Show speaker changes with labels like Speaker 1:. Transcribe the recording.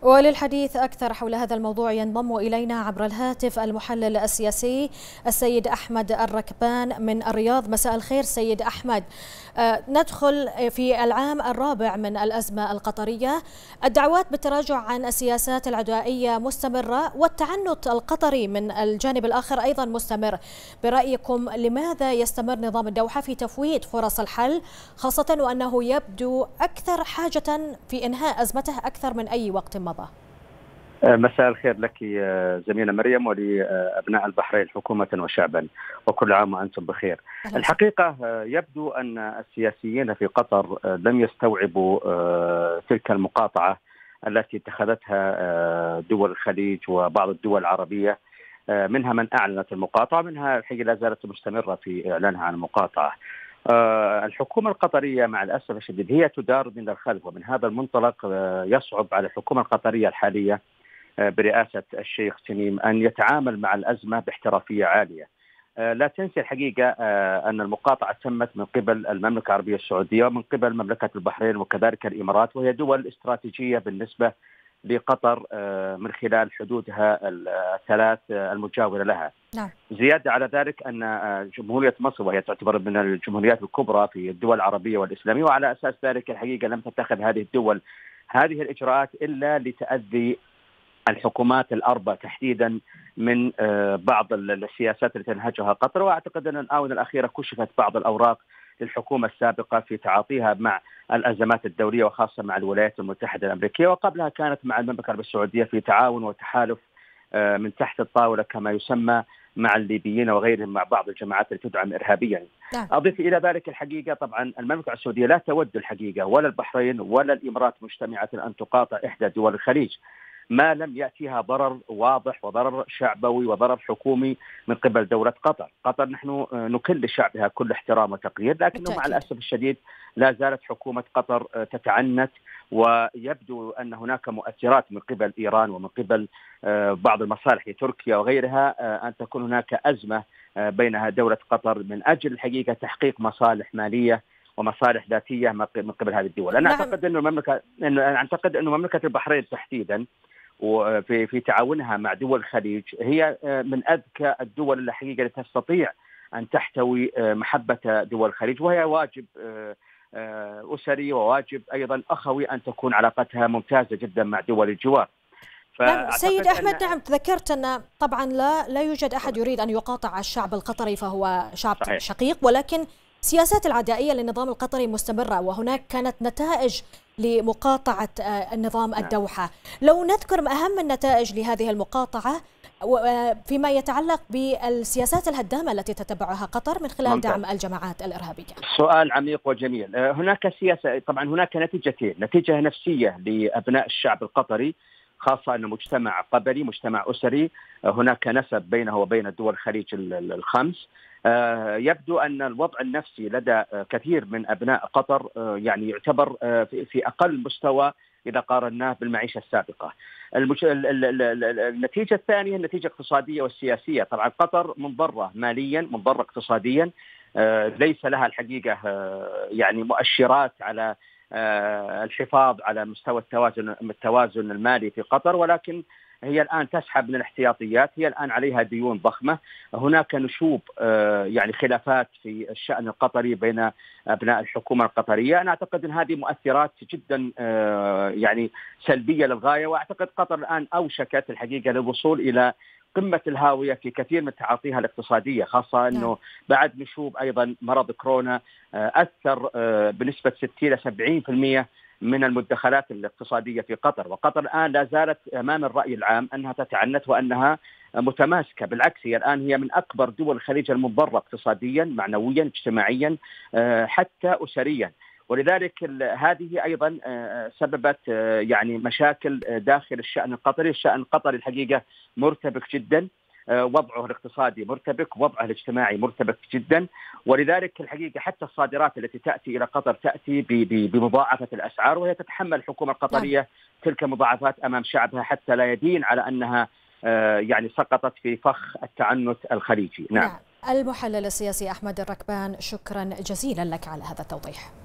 Speaker 1: وللحديث أكثر حول هذا الموضوع ينضم إلينا عبر الهاتف المحلل السياسي السيد أحمد الركبان من الرياض. مساء الخير سيد أحمد. ندخل في العام الرابع من الأزمة القطرية، الدعوات بالتراجع عن السياسات العدائية مستمرة والتعنت القطري من الجانب الآخر أيضا مستمر. برأيكم لماذا يستمر نظام الدوحة في تفويت فرص الحل، خاصة وأنه يبدو أكثر حاجة في إنهاء أزمته أكثر من أي وقت مضى؟
Speaker 2: مساء الخير لك زميلة مريم ولأبناء البحرين حكومة وشعبا، وكل عام وأنتم بخير. الحقيقة يبدو أن السياسيين في قطر لم يستوعبوا تلك المقاطعة التي اتخذتها دول الخليج وبعض الدول العربية، منها من أعلنت المقاطعة، منها الحقيقة لا زالت مستمرة في إعلانها عن المقاطعة. الحكومة القطرية مع الأسف الشديد هي تدار من الخلف، ومن هذا المنطلق يصعب على الحكومة القطرية الحالية برئاسة الشيخ تميم أن يتعامل مع الأزمة باحترافية عالية. لا تنسي الحقيقة أن المقاطعة تمت من قبل المملكة العربية السعودية ومن قبل مملكة البحرين وكذلك الإمارات، وهي دول استراتيجية بالنسبة لقطر من خلال حدودها الثلاث المجاورة لها.
Speaker 1: نعم.
Speaker 2: زيادة على ذلك أن جمهورية مصر، وهي تعتبر من الجمهوريات الكبرى في الدول العربية والإسلامية، وعلى أساس ذلك الحقيقة لم تتخذ هذه الدول هذه الإجراءات إلا لتأذي الحكومات الأربع تحديدا من بعض السياسات التي تنهجها قطر. وأعتقد أن الآونة الأخيرة كشفت بعض الأوراق للحكومة السابقة في تعاطيها مع الأزمات الدولية، وخاصة مع الولايات المتحدة الأمريكية، وقبلها كانت مع المملكة العربية السعودية في تعاون وتحالف من تحت الطاولة كما يسمى مع الليبيين وغيرهم، مع بعض الجماعات التي تدعم إرهابيا. أضيف إلى ذلك الحقيقة طبعا المملكة السعودية لا تود الحقيقة ولا البحرين ولا الإمارات مجتمعة أن تقاطع إحدى دول الخليج ما لم يأتيها ضرر واضح وضرر شعبوي وضرر حكومي من قبل دولة قطر. قطر نحن نكل لشعبها كل احترام وتقدير، لكنه مع الأسف الشديد لا زالت حكومة قطر تتعنت، ويبدو أن هناك مؤثرات من قبل إيران ومن قبل بعض المصالح تركيا وغيرها أن تكون هناك أزمة بينها دولة قطر من أجل الحقيقة تحقيق مصالح مالية ومصالح ذاتية من قبل هذه الدول. أنا أعتقد أن مملكة البحرين تحديدا وفي تعاونها مع دول الخليج هي من أذكى الدول الحقيقة التي تستطيع أن تحتوي محبة دول الخليج، وهي واجب أسري وواجب أيضا أخوي أن تكون علاقتها ممتازة جدا مع دول الجوار.
Speaker 1: نعم سيد أحمد، نعم تذكرت أن طبعا لا يوجد أحد يريد أن يقاطع الشعب القطري، فهو شعب صحيح. شقيق، ولكن سياسات العدائية للنظام القطري مستمرة، وهناك كانت نتائج لمقاطعة النظام الدوحة. لو نذكر أهم النتائج لهذه المقاطعة فيما يتعلق بالسياسات الهدامة التي تتبعها قطر من خلال دعم الجماعات الإرهابية.
Speaker 2: سؤال عميق وجميل. هناك سياسة، طبعا هناك نتيجتين: نتيجة نفسية لأبناء الشعب القطري، خاصة أنه مجتمع قبلي، مجتمع أسري، هناك نسب بينه وبين الدول الخليج الخمس. يبدو أن الوضع النفسي لدى كثير من أبناء قطر يعني يعتبر في أقل مستوى إذا قارناه بالمعيشة السابقة. النتيجة الثانية النتيجة الاقتصادية والسياسية. طبعا قطر منضرة ماليا، منضرة اقتصاديا، ليس لها الحقيقة يعني مؤشرات على الحفاظ على مستوى التوازن المالي في قطر، ولكن هي الآن تسحب من الاحتياطيات، هي الآن عليها ديون ضخمة، هناك نشوب يعني خلافات في الشأن القطري بين أبناء الحكومة القطرية. أنا أعتقد أن هذه مؤثرات جدا يعني سلبية للغاية، وأعتقد قطر الآن أوشكت الحقيقة للوصول إلى قمة الهاوية في كثير من تعاطيها الاقتصادية، خاصة أنه بعد نشوب أيضا مرض كورونا أثر بنسبة 60 إلى 70% من المدخلات الاقتصادية في قطر. وقطر الآن لا زالت أمام الرأي العام أنها تتعنت وأنها متماسكة، بالعكس هي الآن هي من أكبر دول الخليج المضرة اقتصاديا، معنويا، اجتماعيا، حتى أسريا. ولذلك هذه أيضا سببت يعني مشاكل داخل الشأن القطري. الشأن القطري الحقيقة مرتبك جدا، وضعه الاقتصادي مرتبك، وضعه الاجتماعي مرتبك جدا، ولذلك الحقيقة حتى الصادرات التي تأتي إلى قطر تأتي بمضاعفة الأسعار، وهي تتحمل الحكومة القطرية تلك المضاعفات أمام شعبها حتى لا يدين على أنها يعني سقطت في فخ التعنت الخليجي. نعم.
Speaker 1: المحلل السياسي أحمد الركبان، شكرا جزيلا لك على هذا التوضيح.